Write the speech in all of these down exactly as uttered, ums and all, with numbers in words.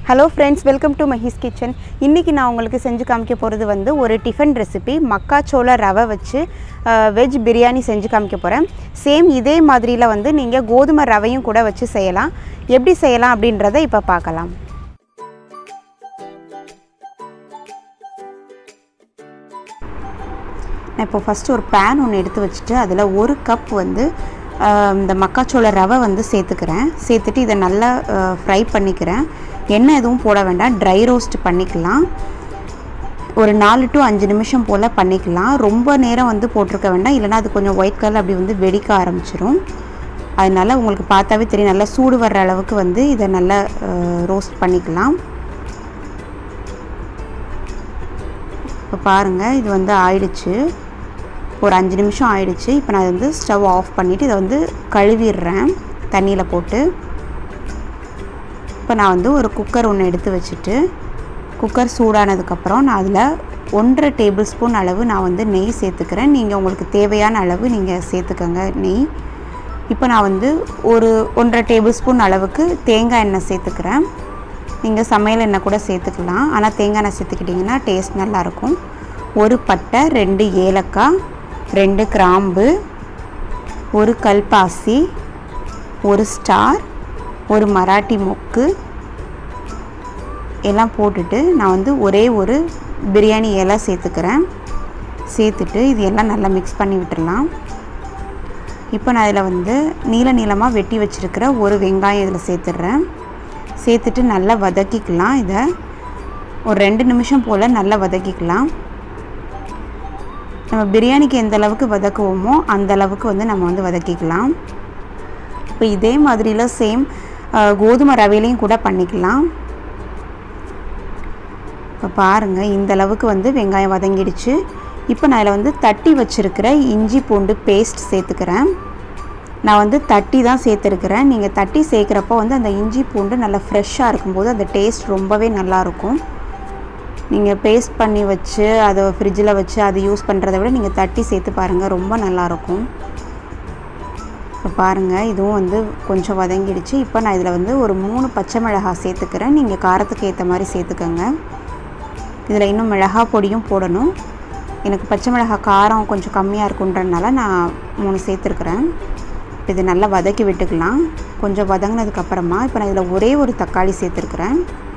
Hello friends, welcome to Mahi's Kitchen. இன்னைக்கு நான் உங்களுக்கு செஞ்சு காமிக்க போறது வந்து ஒரு டிஃபன் ரெசிபி மக்காச்சோள ரவை வச்சு வெஜ் பிரியாணி செஞ்சு காமிக்க போறேன். சேம் இதே மாதிரில வந்து நீங்க கோதுமை ரவையும் கூட வச்சு செய்யலாம். எப்படி செய்யலாம் அப்படின்றதை இப்ப பார்க்கலாம். நான் இப்போ ஃபர்ஸ்ட் ஒரு pan ஒன்னு எடுத்து வச்சிட்டு அதுல ஒரு கப் வந்து இந்த மக்காச்சோள ரவை வந்து சேர்த்துக்கிறேன். சேர்த்துட்டு இத நல்லா ஃப்ரை பண்ணிக்கிறேன். எண்ணெய் எதுவும் போட வேண்டாம், ட்ரை ரோஸ்ட் பண்ணிக்கலாம். ஒரு நாலு டு அஞ்சு நிமிஷம் போல பண்ணிக்கலாம். ரொம்ப நேரம் வந்து போட்டுருக்க வேண்டாம், இல்லைனா அது கொஞ்சம் ஒயிட் கலர் அப்படி வந்து வெடிக்க ஆரம்பிச்சிரும். அதனால உங்களுக்கு பார்த்தாவே தெரியும், நல்லா சூடு வர்ற அளவுக்கு வந்து இதை நல்லா ரோஸ்ட் பண்ணிக்கலாம். இப்போ பாருங்கள், இது வந்து ஆயிடுச்சு, ஒரு அஞ்சு நிமிஷம் ஆயிடுச்சு. இப்போ நான் வந்து ஸ்டவ் ஆஃப் பண்ணிவிட்டு இதை வந்து கழுவிடுறேன் தண்ணியில் போட்டு. இப்போ நான் வந்து ஒரு குக்கர் ஒன்று எடுத்து வச்சுட்டு குக்கர் சூடானதுக்கப்புறம் நான் அதில் ஒன்றரை டேபிள் ஸ்பூன் அளவு நான் வந்து நெய் சேர்த்துக்கிறேன். நீங்கள் உங்களுக்கு தேவையான அளவு நீங்கள் சேர்த்துக்கோங்க நெய். இப்போ நான் வந்து ஒரு ஒன்றரை டேபிள் ஸ்பூன் அளவுக்கு தேங்காய் எண்ணெய் சேர்த்துக்கிறேன். நீங்கள் சமையல் எண்ணெய் கூட சேர்த்துக்கலாம், ஆனால் தேங்காய் எண்ணெய் சேர்த்துக்கிட்டிங்கன்னா டேஸ்ட் நல்லாயிருக்கும். ஒரு பட்டை, ரெண்டு ஏலக்காய், ரெண்டு கிராம்பு, ஒரு கல்பாசி, ஒரு ஸ்டார், ஒரு மராட்டி மொக்கு எல்லாம் போட்டுட்டு நான் வந்து ஒரே ஒரு பிரியாணி இலை சேர்த்துக்கிறேன். சேர்த்துட்டு இது எல்லாம் நல்லா மிக்ஸ் பண்ணி விட்டுடலாம். இப்போ நான் இதில் வந்து நீள நீளமாக வெட்டி வச்சுருக்கிற ஒரு வெங்காயம் இதில் சேர்த்துடுறேன். சேர்த்துட்டு நல்லா வதக்கிக்கலாம். இதை ஒரு ரெண்டு நிமிஷம் போல் நல்லா வதக்கிக்கலாம். நம்ம பிரியாணிக்கு எந்த அளவுக்கு வதக்குவோமோ அந்த அளவுக்கு வந்து நம்ம வந்து வதக்கிக்கலாம். இப்போ இதே மாதிரியில் சேம் கோதுமை ரவையிலையும் கூட பண்ணிக்கலாம். இப்போ பாருங்கள், இந்த அளவுக்கு வந்து வெங்காயம் வதங்கிடுச்சு. இப்போ நான் இதில் வந்து தட்டி வச்சுருக்கிற இஞ்சி பூண்டு பேஸ்ட் சேர்த்துக்கிறேன். நான் வந்து தட்டி தான் சேர்த்துருக்கிறேன். நீங்கள் தட்டி சேர்க்குறப்போ வந்து அந்த இஞ்சி பூண்டு நல்லா ஃப்ரெஷ்ஷாக இருக்கும்போது அந்த டேஸ்ட் ரொம்பவே நல்லாயிருக்கும். நீங்கள் பேஸ்ட் பண்ணி வச்சு அதை ஃப்ரிட்ஜில் வச்சு அது யூஸ் பண்ணுறதை விட நீங்கள் தட்டி சேர்த்து பாருங்கள், ரொம்ப நல்லாயிருக்கும். இப்போ பாருங்கள், இதுவும் வந்து கொஞ்சம் வதங்கிடுச்சு. இப்போ நான் இதில் வந்து ஒரு மூணு பச்சை மிளகாய் சேர்த்துக்கிறேன். நீங்கள் காரத்துக்கு ஏற்ற மாதிரி சேர்த்துக்கோங்க. இதில் இன்னும் மிளகாய் பொடியும் போடணும். எனக்கு பச்சை மிளகாய் காரம் கொஞ்சம் கம்மியாக இருக்குன்றதுனால நான் மூணு சேர்த்துருக்குறேன். இப்போ இது நல்லா வதக்கி விட்டுக்கலாம். கொஞ்சம் வதங்கினதுக்கப்புறமா இப்போ நான் இதில் ஒரே ஒரு தக்காளி சேர்த்துருக்குறேன்.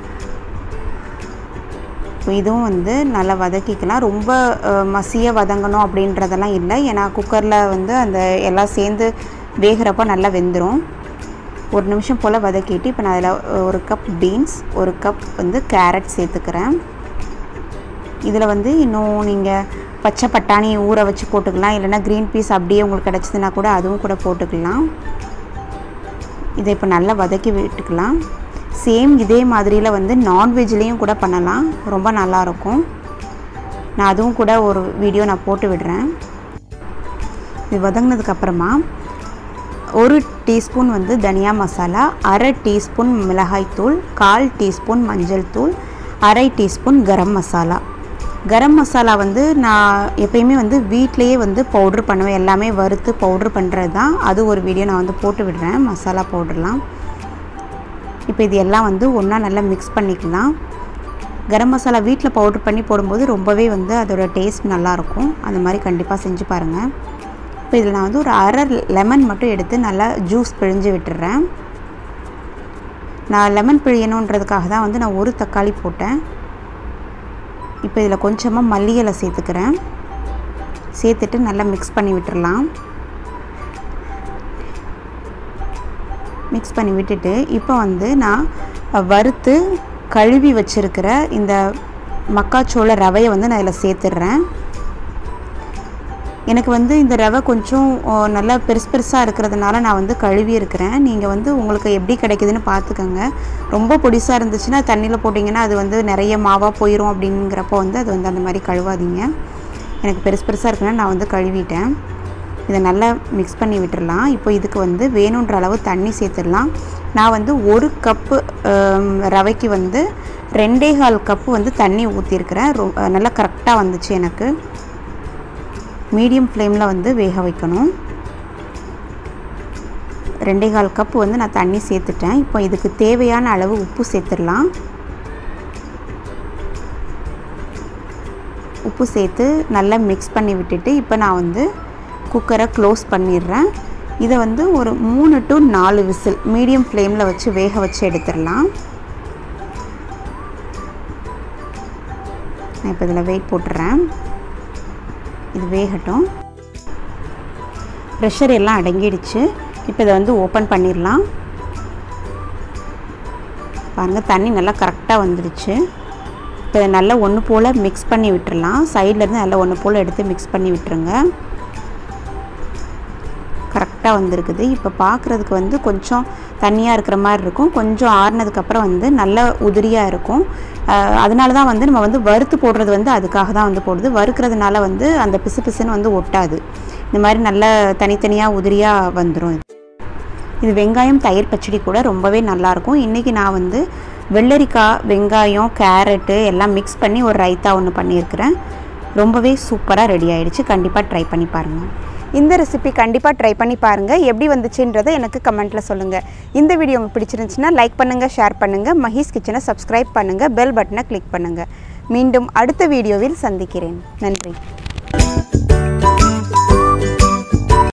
இப்போ இதுவும் வந்து நல்லா வதக்கிக்கலாம். ரொம்ப மசியாக வதங்கணும் அப்படின்றதெல்லாம் இல்லை, ஏன்னா குக்கரில் வந்து அந்த எல்லாம் சேர்ந்து வேகிறப்போ நல்லா வெந்துடும். ஒரு நிமிஷம் போல் வதக்கிட்டு இப்போ நான் அதில் ஒரு கப் பீன்ஸ், ஒரு கப் வந்து கேரட் சேர்த்துக்கிறேன். இதில் வந்து இன்னும் நீங்கள் பச்சை பட்டாணி ஊற வச்சு போட்டுக்கலாம், இல்லைனா க்ரீன் பீஸ் அப்படியே உங்களுக்கு கிடச்சிதுன்னா கூட அதுவும் கூட போட்டுக்கலாம். இதை இப்போ நல்லா வதக்கி விட்டுக்கலாம். சேம் இதே மாதிரியில் வந்து நான்வெஜ்லேயும் கூட பண்ணலாம், ரொம்ப நல்லாயிருக்கும். நான் அதுவும் கூட ஒரு வீடியோ நான் போட்டு விடுறேன். இது வதங்கினதுக்கப்புறமா ஒரு டீஸ்பூன் வந்து தனியா மசாலா, அரை டீஸ்பூன் மிளகாய்த்தூள், கால் டீஸ்பூன் மஞ்சள் தூள், அரை டீஸ்பூன் கரம் மசாலா. கரம் மசாலா வந்து நான் எப்பயுமே வந்து வீட்டிலையே வந்து பவுட்ரு பண்ணுவேன், எல்லாமே வறுத்து பவுட்ரு பண்ணுறது தான். அது ஒரு வீடியோ நான் வந்து போட்டு விடுறேன், மசாலா பவுட்ருலாம். இப்போ இது எல்லாம் வந்து ஒன்றா நல்லா மிக்ஸ் பண்ணிக்கலாம். கரம் மசாலா வீட்டில் பவுட்ரு பண்ணி போடும்போது ரொம்பவே வந்து அதோடய டேஸ்ட் நல்லாயிருக்கும். அந்த மாதிரி கண்டிப்பாக செஞ்சு பாருங்கள். இப்போ இதில் நான் வந்து ஒரு அரை லெமன் மட்டும் எடுத்து நல்லா ஜூஸ் பிழிஞ்சு விட்டுறேன். நான் லெமன் பிழியணுன்றதுக்காக தான் வந்து நான் ஒரு தக்காளி போட்டேன். இப்போ இதில் கொஞ்சமாக மல்லி இலை சேர்த்துக்கிறேன். சேர்த்துட்டு நல்லா மிக்ஸ் பண்ணி விட்டுடலாம். மிக்ஸ் பண்ணி விட்டுட்டு இப்போ வந்து நான் வறுத்து கழுவி வச்சுருக்கிற இந்த மக்காச்சோள ரவையை வந்து நான் இதில் சேர்த்துடுறேன். எனக்கு வந்து இந்த ரவை கொஞ்சம் நல்லா பெருசு பெருசாக இருக்கிறதுனால நான் வந்து கழுவி இருக்கிறேன். நீங்கள் வந்து உங்களுக்கு எப்படி கிடைக்குதுன்னு பார்த்துக்கோங்க. ரொம்ப பொடிசாக இருந்துச்சுன்னா தண்ணியில் போட்டிங்கன்னா அது வந்து நிறைய மாவாக போயிடும். அப்படிங்கிறப்போ வந்து அது வந்து அந்த மாதிரி கழுவாதீங்க. எனக்கு பெருசு பெருசாக இருக்குன்னா நான் வந்து கழுவிட்டேன். இதை நல்லா மிக்ஸ் பண்ணி விட்டுடலாம். இப்போ இதுக்கு வந்து வேணுன்ற அளவு தண்ணி சேர்த்துடலாம். நான் வந்து ஒரு கப்பு ரவைக்கு வந்து ரெண்டே கால் கப்பு வந்து தண்ணி ஊற்றிருக்கிறேன். ரொ நல்லா கரெக்டாக வந்துச்சு எனக்கு. மீடியம் ஃப்ளேமில் வந்து வேக வைக்கணும். ரெண்டே கால் கப்பு வந்து நான் தண்ணி சேர்த்துட்டேன். இப்போ இதுக்கு தேவையான அளவு உப்பு சேர்த்துடலாம். உப்பு சேர்த்து நல்லா மிக்ஸ் பண்ணி விட்டுட்டு இப்போ நான் வந்து குக்கரை க்ளோஸ் பண்ணிடுறேன். இதை வந்து ஒரு மூணு டு நாலு விசில் மீடியம் ஃப்ளேமில் வச்சு வேக வச்சு எடுத்துடலாம். நான் இப்போ இதில் வெயிட் போட்டுறேன். இது வேகட்டும். ப்ரெஷர் எல்லாம் அடங்கிடுச்சு. இப்போ இதை வந்து ஓப்பன் பண்ணிடலாம். பாருங்கள், தண்ணி நல்லா கரெக்டாக வந்துடுச்சு. இப்போ இதை நல்லா ஒன்று போல் மிக்ஸ் பண்ணி விட்டுறலாம். சைட்லேருந்து நல்லா ஒன்று போல் எடுத்து மிக்ஸ் பண்ணி விட்டுருங்க. கரெக்டாக வந்திருக்குது. இப்போ பார்க்குறதுக்கு வந்து கொஞ்சம் தண்ணியாக இருக்கிற மாதிரி இருக்கும். கொஞ்சம் ஆறுனதுக்கப்புறம் வந்து நல்ல உதிரியாக இருக்கும். அதனால தான் வந்து நம்ம வந்து வறுத்து போடுறது வந்து அதுக்காக தான் வந்து போடுது. வறுக்கிறதுனால வந்து அந்த பிசு பிசுன்னு வந்து ஒட்டாது. இந்த மாதிரி நல்ல தனித்தனியாக உதிரியாக வந்துடும். இது வெங்காயம் தயிர் பச்சடி கூட ரொம்பவே நல்லாயிருக்கும். இன்றைக்கி நான் வந்து வெள்ளரிக்காய், வெங்காயம், கேரட்டு எல்லாம் மிக்ஸ் பண்ணி ஒரு ரைத்தா ஒன்று பண்ணியிருக்கிறேன். ரொம்பவே சூப்பராக ரெடி ஆகிடுச்சு. கண்டிப்பாக ட்ரை பண்ணி பாருங்கள். இந்த ரெசிபி கண்டிப்பாக ட்ரை பண்ணி பாருங்கள். எப்படி வந்துச்சுன்றதை எனக்கு கமெண்ட்டில் சொல்லுங்கள். இந்த வீடியோ உங்களுக்கு பிடிச்சிருந்துச்சுன்னா லைக் பண்ணுங்கள், ஷேர் பண்ணுங்கள், மஹீஸ் கிச்சனை சப்ஸ்கிரைப் பண்ணுங்கள், பெல் பட்டனை கிளிக் பண்ணுங்கள். மீண்டும் அடுத்த வீடியோவில் சந்திக்கிறேன். நன்றி.